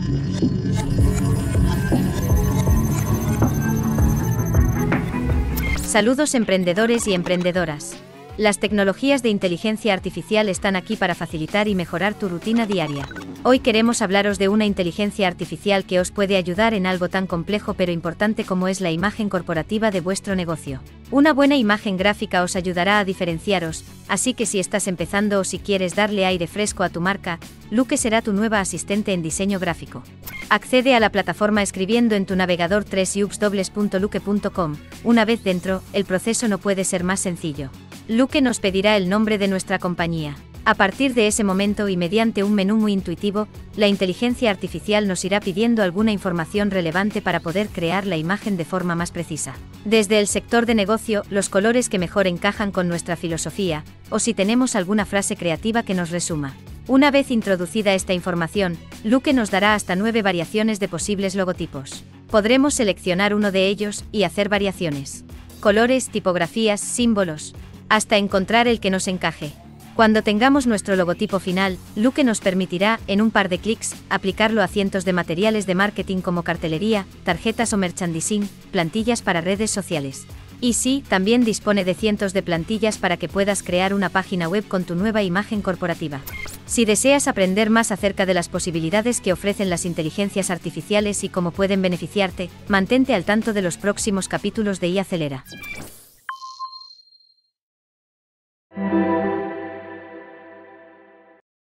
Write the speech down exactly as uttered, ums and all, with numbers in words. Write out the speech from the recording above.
Saludos emprendedores y emprendedoras. Las tecnologías de inteligencia artificial están aquí para facilitar y mejorar tu rutina diaria. Hoy queremos hablaros de una inteligencia artificial que os puede ayudar en algo tan complejo pero importante como es la imagen corporativa de vuestro negocio. Una buena imagen gráfica os ayudará a diferenciaros, así que si estás empezando o si quieres darle aire fresco a tu marca, Luke será tu nueva asistente en diseño gráfico. Accede a la plataforma escribiendo en tu navegador doble u doble u doble u punto luke punto com. Una vez dentro, el proceso no puede ser más sencillo. Luke nos pedirá el nombre de nuestra compañía. A partir de ese momento y mediante un menú muy intuitivo, la inteligencia artificial nos irá pidiendo alguna información relevante para poder crear la imagen de forma más precisa. Desde el sector de negocio, los colores que mejor encajan con nuestra filosofía, o si tenemos alguna frase creativa que nos resuma. Una vez introducida esta información, Luke nos dará hasta nueve variaciones de posibles logotipos. Podremos seleccionar uno de ellos y hacer variaciones. Colores, tipografías, símbolos, hasta encontrar el que nos encaje. Cuando tengamos nuestro logotipo final, Luke nos permitirá, en un par de clics, aplicarlo a cientos de materiales de marketing como cartelería, tarjetas o merchandising, plantillas para redes sociales. Y sí, también dispone de cientos de plantillas para que puedas crear una página web con tu nueva imagen corporativa. Si deseas aprender más acerca de las posibilidades que ofrecen las inteligencias artificiales y cómo pueden beneficiarte, mantente al tanto de los próximos capítulos de iAcelera.